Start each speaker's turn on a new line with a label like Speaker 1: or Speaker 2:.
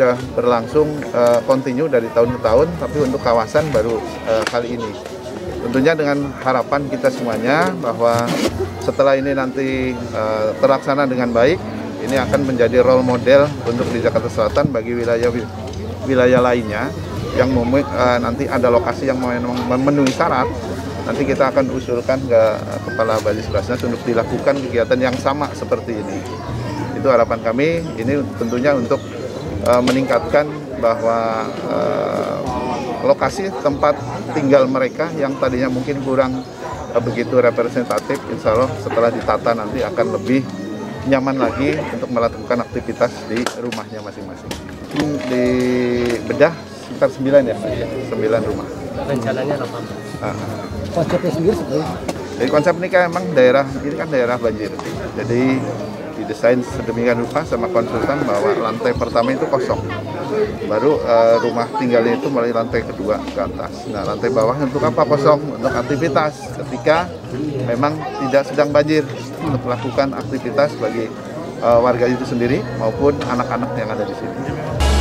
Speaker 1: sudah berlangsung kontinu dari tahun ke tahun, tapi untuk kawasan baru kali ini. Tentunya dengan harapan kita semuanya bahwa setelah ini nanti terlaksana dengan baik, ini akan menjadi role model untuk di Jakarta Selatan bagi wilayah lainnya yang nanti ada lokasi yang memenuhi syarat. Nanti kita akan usulkan ke Kepala Balis Basnas untuk dilakukan kegiatan yang sama seperti ini. Itu harapan kami, ini tentunya untuk meningkatkan bahwa lokasi tempat tinggal mereka yang tadinya mungkin kurang begitu representatif, insya Allah setelah ditata nanti akan lebih nyaman lagi untuk melakukan aktivitas di rumahnya masing-masing. Di bedah sekitar 9 ya, 9 rumah.
Speaker 2: Rencananya apa?
Speaker 3: Konsepnya sendiri seperti itu?
Speaker 1: Jadi konsep ini kan emang daerah, ini kan daerah banjir. Jadi didesain sedemikian rupa sama konsultan bahwa lantai pertama itu kosong. Baru rumah tinggalnya itu mulai lantai kedua ke atas. Nah, lantai bawah untuk apa kosong? Untuk aktivitas ketika memang tidak sedang banjir, untuk melakukan aktivitas bagi warga itu sendiri maupun anak-anak yang ada di sini.